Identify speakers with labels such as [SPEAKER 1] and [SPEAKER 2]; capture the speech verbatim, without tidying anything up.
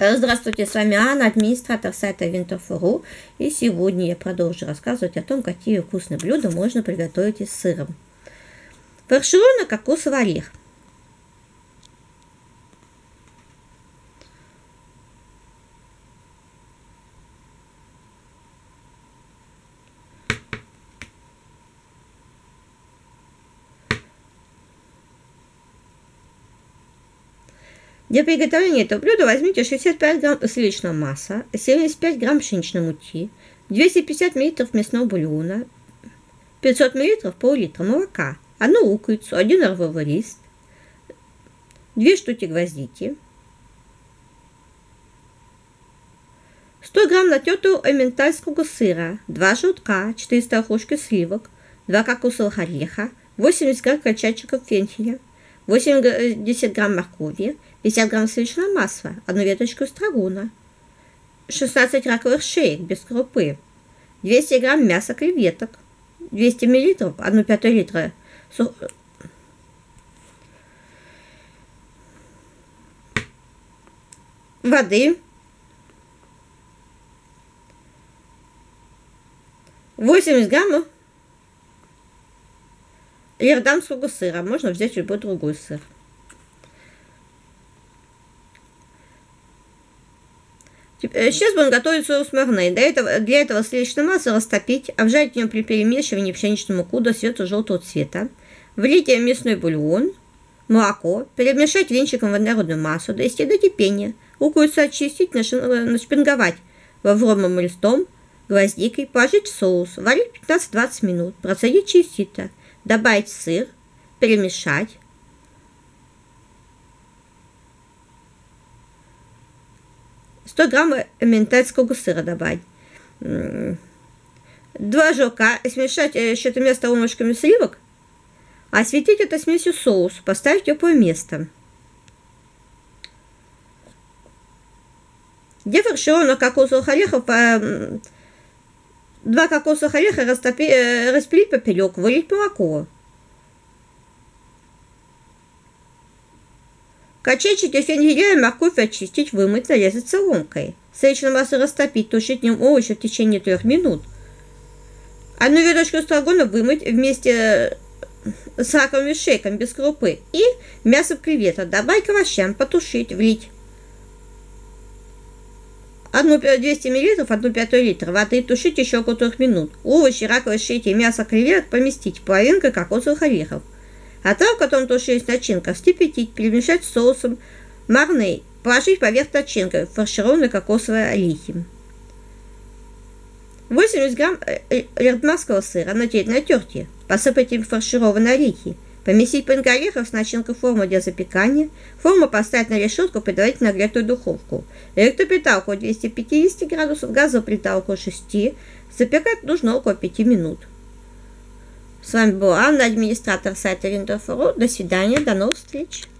[SPEAKER 1] Здравствуйте, с вами Анна, администратор сайта Winter4U, и сегодня я продолжу рассказывать о том, какие вкусные блюда можно приготовить из сыра. Фаршированный кокосовый орех. Для приготовления этого блюда возьмите шестьдесят пять грамм сливочного масла, семьдесят пять грамм пшеничной муки, двести пятьдесят миллилитров мясного бульона, пятьсот миллилитров пол-литра молока, одну луковицу, один лавровый лист, две штуки гвоздики, сто грамм натертого эмментальского сыра, два желтка, четыре столовых ложки сливок, два кокосовых ореха, восемьдесят грамм качанчиков фенхеля, восемьдесят грамм моркови, пятьдесят грамм сливочного масла, одну веточку эстрагона, шестнадцать раковых шеек без крупы, двести грамм мяса креветок, двести миллилитров, одну пятую литра сух... воды, восемьдесят граммов иорданского сыра, можно взять любой другой сыр. Сейчас будем готовить соус марне. Для этого, для этого сливочное масло растопить, обжарить в нем при перемешивании пшеничную муку до светло-желтого цвета, влить мясной бульон, молоко, перемешать венчиком водородную массу, довести до кипения, луковицу очистить, нашпинговать лавровым листом, гвоздикой, положить в соус, варить пятнадцать-двадцать минут, процедить через сито, добавить сыр, перемешать. сто грамм эмментальского сыра добавить. Два желтка, смешать четырьмя столовыми ложками сливок, осветить это смесью соус, поставить в теплое место. Для фаршированных кокосовых орехов два кокосовых ореха растопи, распилить поперек, вылить молоко. Качанчики фенхеля и морковь очистить, вымыть, нарезать соломкой. Сливочное масло растопить, тушить в нем овощи в течение трех минут. Одну веточку эстрагона вымыть вместе с раковыми шейками без крупы. И мясо креветок добавить к овощам, потушить, влить. Одну двести миллилитров, одну пятую литра воды, тушить еще около трех минут. Овощи, раковые шейки и мясо креветок поместить половинкой кокосовых орехов. Отрав, в котором тушилась начинка, вскипятить, перемешать с соусом марне, положить поверх начинки фаршированные кокосовые орехи. восемьдесят грамм иорданского сыра натереть на терке, посыпать им фаршированные орехи, поместить пинка орехов с начинкой в форму для запекания, форму поставить на решетку, предварительно нагретую духовку, электроплита около двухсот пятидесяти градусов, газовая плита около шести, запекать нужно около пяти минут. С вами была Анна, администратор сайта Winter4U. До свидания, до новых встреч!